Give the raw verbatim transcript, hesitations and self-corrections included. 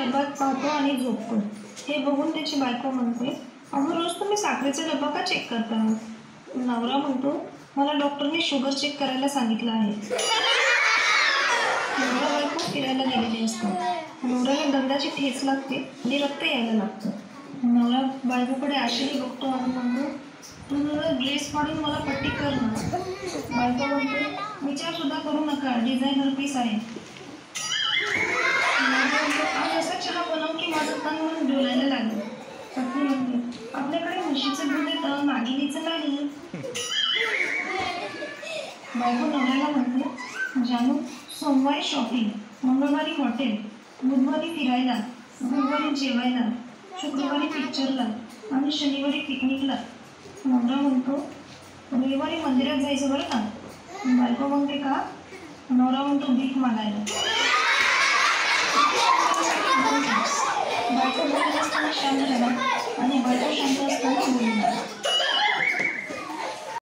बरबाद पाहतो आणि झोपतो. हे बघून त्याची बायको म्हणते, अहो रोज तुम्ही साखरेचा डब्बा का चेक करता? नवरा म्हणतो, मला डॉक्टरने शुगर चेक करायला सांगितलं आहे. नवरा बायको फिरायला गेलेली असतात. नवऱ्याला दंडाची ठेच लागते आणि रक्त यायला लागतं. नवरा बायकोकडे आशेने बघतो आणि म्हणतो, तू तुझा ड्रेस फाडून मला पट्टी कर ना. बायको म्हणते, विचार सुद्धा करू नका, डिझायनर पीस आहे. आज असा चहा बनव की माझं तन म्हणून डोलायला लागलं. पत्नी म्हणते, आपल्याकडे म्हशीचं दूध येतं, नागिनीचं नाही. बायको नवऱ्याला म्हणते, जानू सोमवारी शॉपिंग, मंगळवारी हॉटेल, बुधवारी फिरायला, गुरुवारी जेवायला, शुक्रवारी पिक्चरला आणि शनिवारी पिकनिकला. नवरा म्हणतो, रविवारी मंदिरात जायचं बरं का? बायको म्हणते का? नवरा म्हणतो, भीक मागायला. बायको बोलत असताना शांत राहा.